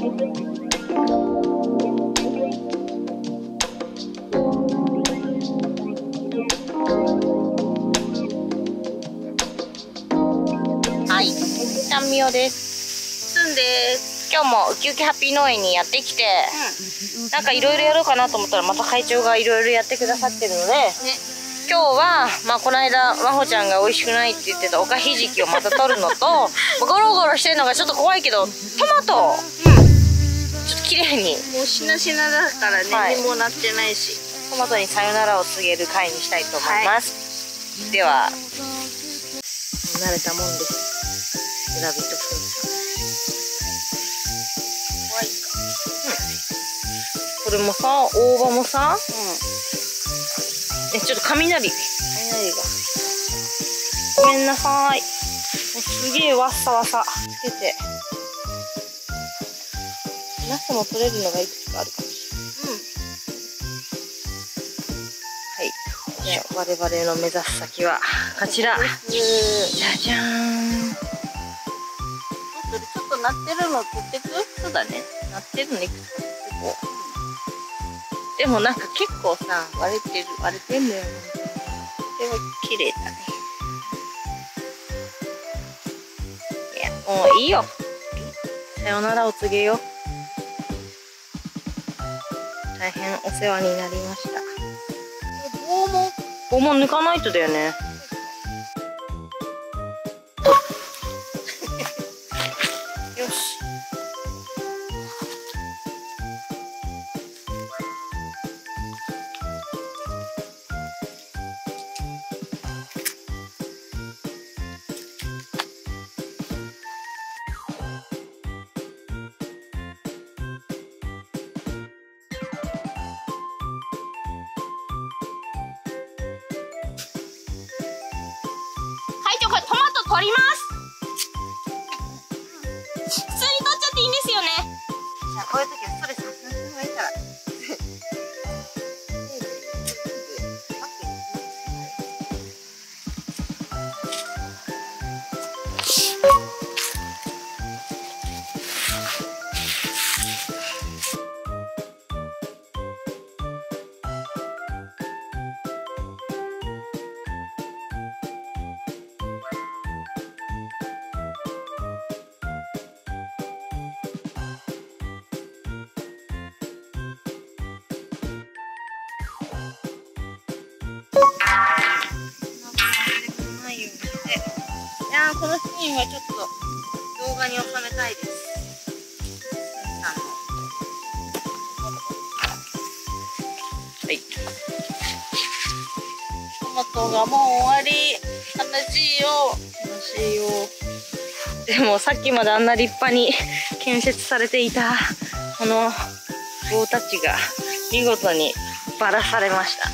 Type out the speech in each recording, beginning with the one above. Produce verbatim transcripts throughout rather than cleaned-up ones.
はい、ちゃんみよです。すんです。今日もウキウキハッピー農園にやってきて、うん、なんかいろいろやろうかなと思ったらまた会長がいろいろやってくださってるので、ね、今日はまあこの間まほちゃんが美味しくないって言ってたおかひじきをまた取るのとゴロゴロしてるのがちょっと怖いけどトマト、うん、ちょっと綺麗にもうしなしなだからね、はい、もうなってないしトマトにさよならを告げる回にしたいと思います、はい、では慣れたもんです。ラビットフンさん怖いか、 うん、これもさ大葉もさ、うん、えちょっと雷雷がごめんなさい。もうすげえわっさわさつけてナスも取れるのがいくつかあるかもしれない。うん、はい、じゃあ我々の目指す先はこちら。じゃじゃーん。 ちょっと鳴ってるの取ってく？ そうだね。鳴ってるのいくつか取ってこう。でもなんか結構さ割れてる割れてんだよね。これは綺麗だね。いやもういいよ。さよならを告げよう。大変お世話になりました。 棒も棒も抜かないとだよね。よし。これトマト取ります。普通に取っちゃっていいんですよね。じゃあこういう時はストレス発散するのがいいから。いやーこのシーンはちょっと動画に収めたいです。はい。トマトがもう終わり。悲しいよ。悲しいよ。でもさっきまであんな立派に建設されていたこの棒たちが見事にばらされました。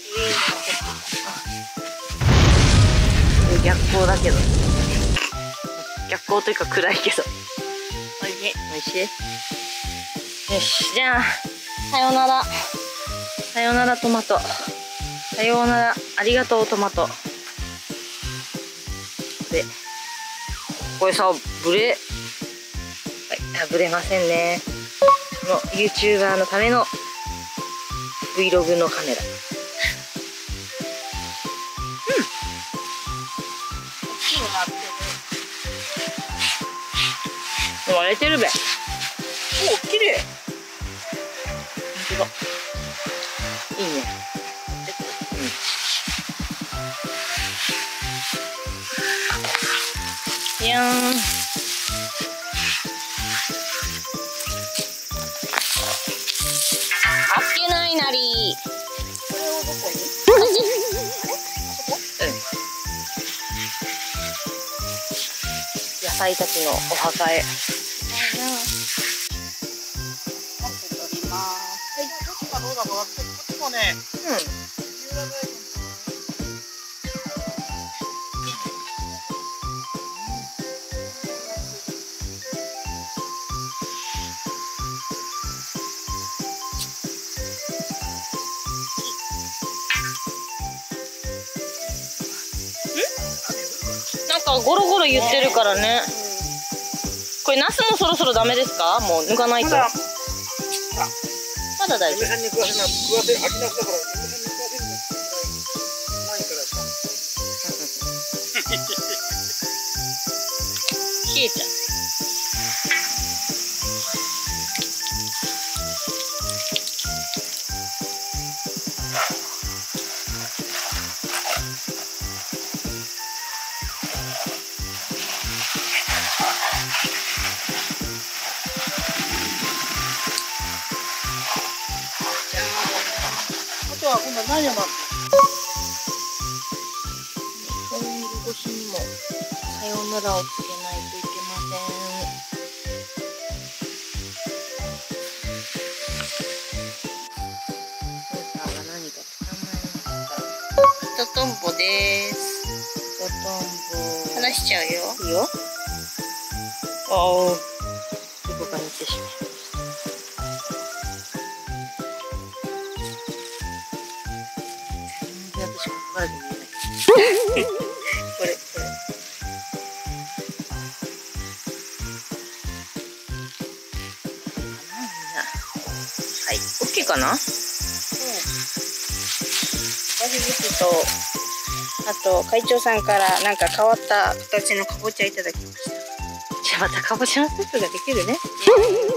逆光だけど。逆光というか暗いけど。おいしい。おいしい。よし、じゃあ、さよなら。さよならトマト。さようなら、ありがとうトマト。で、これさ、ブレ、はい、ブレませんね。この YouTuber のための Vlog のカメラ。割れてるべ。お、綺麗。本当だ。いいね。うん。いやーん。あっけないなり。これをどこに？あれ？あそこ？うん。野菜たちのお墓へ。ね、うん。なんかゴロゴロ言ってるからね。ここれナスもそろそろダメですか？もう抜かないと。まだ大丈夫。 嫁さんに食わせな、食わせ、秋ナスだから、嫁さんに食わせるのってぐらいうまいからさ。 冷えちゃう。 あとは今度は何を待ってトング越しにもさよならを告げないといけません。スーパーが何か捕まえました。人トンボです。人トンボ。離しちゃうよ。いいよ。おお。どこかに行ってしまいました。全然私ここからで見えない。これこれ。はい、オッケーかな。うん。わしぶきと、あと会長さんからなんか変わった形のかぼちゃいただきました。じゃあまたかぼちゃのスープができるね。